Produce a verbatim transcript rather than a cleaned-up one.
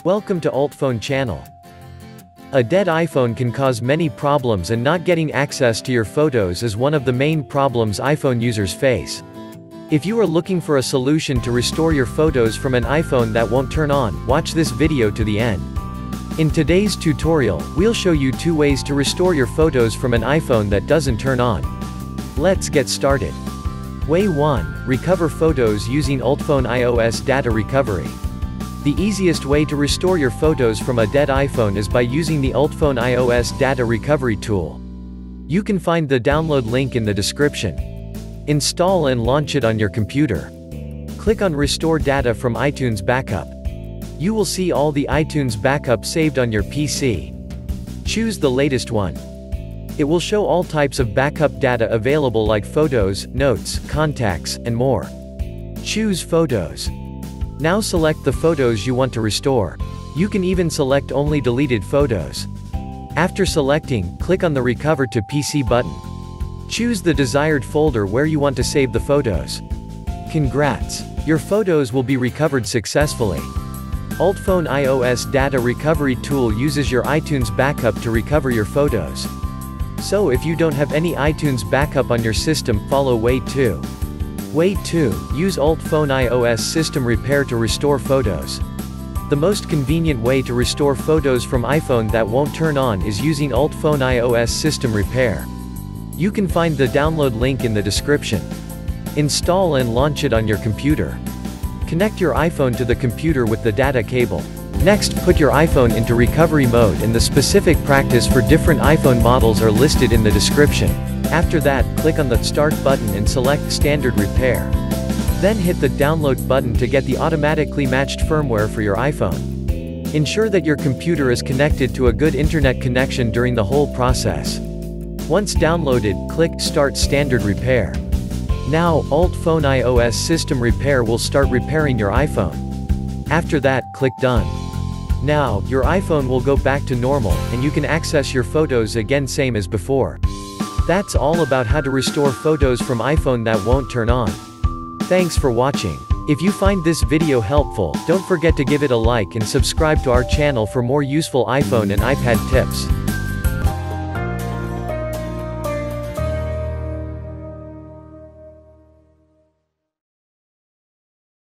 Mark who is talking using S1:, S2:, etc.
S1: Welcome to UltFone channel. A dead iPhone can cause many problems, and not getting access to your photos is one of the main problems iPhone users face. If you are looking for a solution to restore your photos from an iPhone that won't turn on, watch this video to the end. In today's tutorial, we'll show you two ways to restore your photos from an iPhone that doesn't turn on. Let's get started. Way one. Recover photos using UltFone iOS data recovery. The easiest way to restore your photos from a dead iPhone is by using the UltFone iOS data recovery tool. You can find the download link in the description. Install and launch it on your computer. Click on Restore Data from iTunes Backup. You will see all the iTunes backup saved on your P C. Choose the latest one. It will show all types of backup data available like photos, notes, contacts, and more. Choose Photos. Now select the photos you want to restore. You can even select only deleted photos. After selecting, click on the Recover to P C button. Choose the desired folder where you want to save the photos. Congrats! Your photos will be recovered successfully. UltFone iOS data recovery tool uses your iTunes backup to recover your photos. So if you don't have any iTunes backup on your system, follow Way two. Way two. Use UltFone iOS System Repair to restore photos. The most convenient way to restore photos from iPhone that won't turn on is using UltFone iOS System Repair. You can find the download link in the description. Install and launch it on your computer. Connect your iPhone to the computer with the data cable. Next, put your iPhone into recovery mode, and the specific practice for different iPhone models are listed in the description. After that, click on the Start button and select Standard Repair. Then hit the Download button to get the automatically matched firmware for your iPhone. Ensure that your computer is connected to a good internet connection during the whole process. Once downloaded, click Start Standard Repair. Now, UltFone iOS System Repair will start repairing your iPhone. After that, click Done. Now, your iPhone will go back to normal, and you can access your photos again same as before. That's all about how to restore photos from iPhone that won't turn on. Thanks for watching. If you find this video helpful, don't forget to give it a like and subscribe to our channel for more useful iPhone and iPad tips.